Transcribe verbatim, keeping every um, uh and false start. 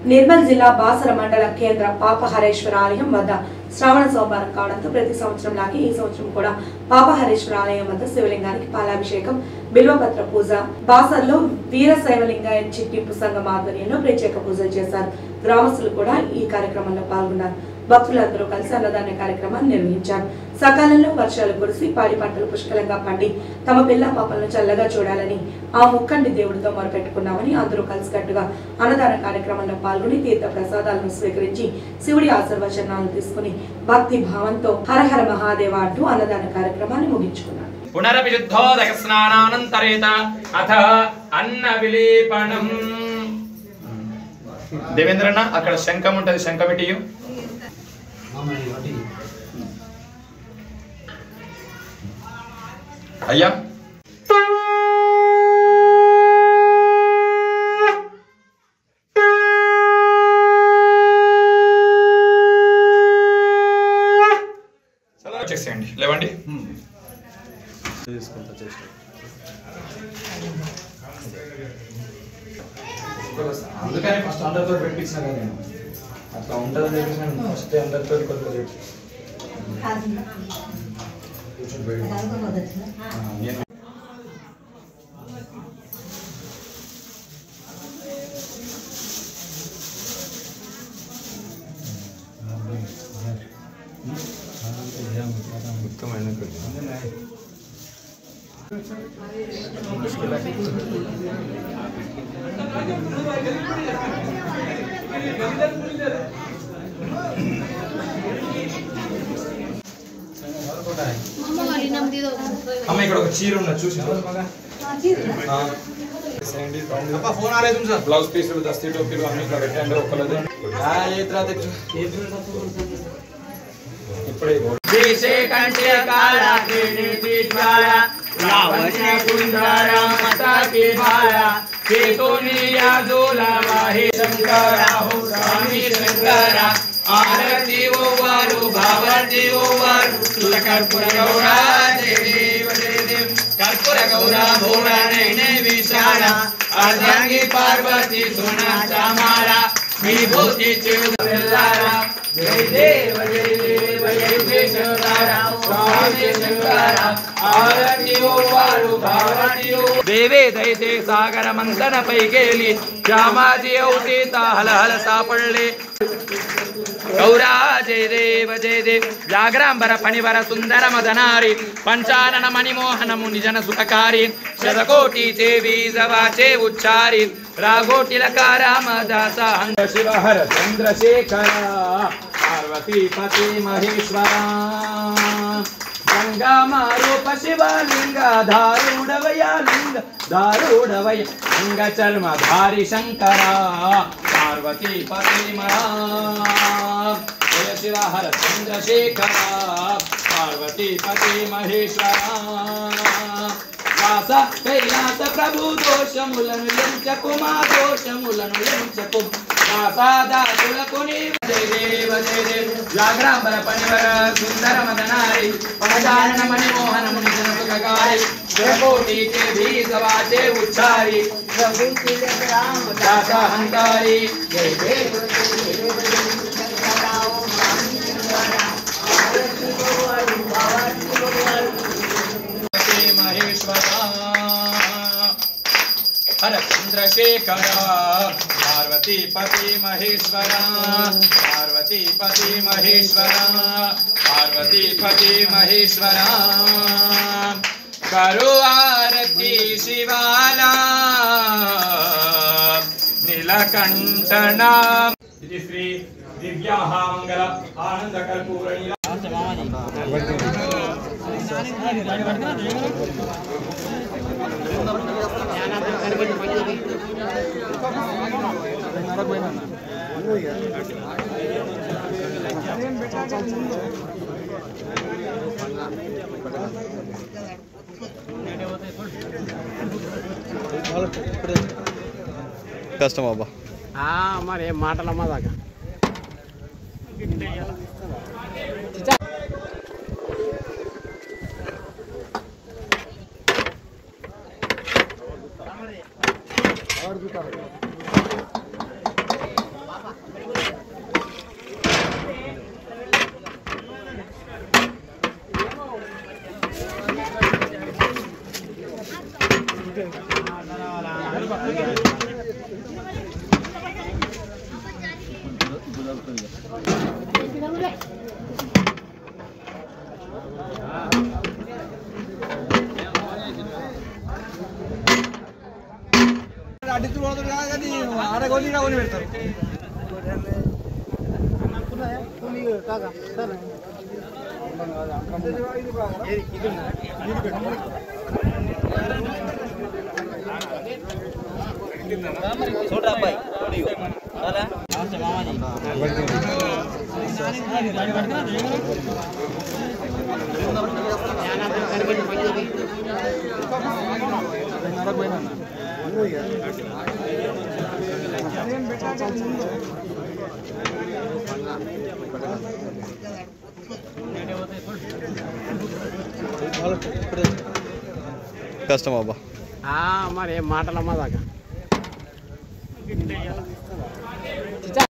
నిర్మల్ జిల్లా బాసర మండల కేంద్ర పాపహరేశ్వర ఆలయం వద్ద శ్రావణ సోమవారం కావడంతో ప్రతి సంవత్సరం లాగే ఈ సంవత్సరం కూడా పాపహరేశ్వర ఆలయం వద్ద శివలింగానికి పాలాభిషేకం, బిల్వపత్ర పూజ, బాసర్లో వీరశైవలింగాయ చిట్టింపు సంఘం ఆధ్వర్యంలో ప్రత్యేక పూజలు చేశారు. గ్రామస్తులు కూడా ఈ కార్యక్రమంలో పాల్గొన్నారు. భక్తులందరూ కలిసి అన్నదాన కార్యక్రమాన్ని నిర్వహించారు. సకాలంలో వర్షాలు కురిసి పాడి పంటలు పుష్కలంగా పండి తమ పిల్ల పాపలను చల్లగా చూడాలని ఆ ముక్కండి దేవుడితో మొరపెట్టుకున్నామని అందరూ కలిసికట్టుగా అన్నదాన కార్యక్రమంలో పాల్గొని తీర్థ ప్రసాదాలను స్వీకరించి శివుడి ఆశీర్వచనాలను తీసుకుని భక్తి భావంతో హరహర మహాదేవ అంటూ అన్నదాన కార్యక్రమాన్ని ముగించుకున్నారు. పునరభిశుద్ధోదక స్నానానంతరేత అథ అన్న విలేపనం. దేవేంద్రన్న అక్కడ శంఖం ఉంటది, శంఖం ఇటియు. అయ్యా చేసేయండి, లేవండి. అందుకని ఫస్ట్ అందరితో పెట్టించిన కదా నేను అట్లా ఉంటుందని చెప్పేసి ఫస్ట్ అందరితో కొద్దిగా నేను అమ్మ ఇక్కడ ఒక చీర ఉన్నది చూసి బ్లౌజ్ పీసులు, దస్తీ టోపీలు అన్ని ఇక్కడ పెట్టండి. ఒక్కలేదు ఇప్పుడే ఆరతి ఓవారు భావతి ఓవారు కర్పూర గౌరా దేవ దేవ కర్పూర గౌరా భోళా నైనే విశాల అర్ధాంగి పార్వతి సోనా చామాల విభూతి చిరుదల్లార జయ దేవ జయ దేవ జయ దేశవర స్వామి శంకర ఆరతి ఓవారు భావతి ఓ దేవే దైతే సాగర మంతన పైకేలి శ్యామాజీ ఔతీత హల హల సాపళ్ళే గౌరా జయ దేవ జయ దేవ వ్యాఘ్రాంబర ఫణివర సుందర మదనారి పంచానన మణిమోహనము నిజన సుఖకారి శతకోటి దేవి జవాచే ఉచ్చారి రాఘోటిలకార మదాస శివహర చంద్రశేఖర పార్వతీపతి మహేశ్వర గంగామారూప శివలింగ ధారుడవయ లింగ ధారుడవయ లింగ చర్మధారి శంకర పార్వతీపతి జయ శివహర చంద్రశేఖర పార్వతీపతి మహేశ్వర వాస కైలాస ప్రభు దోషములను లించకు మా దోషములను లించకు దాసాదాసులకు జయ దేవ జయ దేవ వ్యాఘ్రాంబర ఫణివర సుందర మదనారి పరదాన మణిమోహన మునిజన సుఖకారి జయకోటి దేవి సవాచే ఉచ్చారి దాస హంకారి జయ దేవ మహేశ్వర हर चंद्रशेखर पार्वतीपति महेश्वर पार्वतीपति महेश्वर पार्वतीपति महेश्वर करो आरती शिवाला नीलकंठना श्री दिव्याः मंगल आनंद कर्पूर కష్టం అబ్బా మరి ఏం మాటలమ్మా దాకా కష్టం అబ్బా మరి ఏం మాటలమ్మా దాకా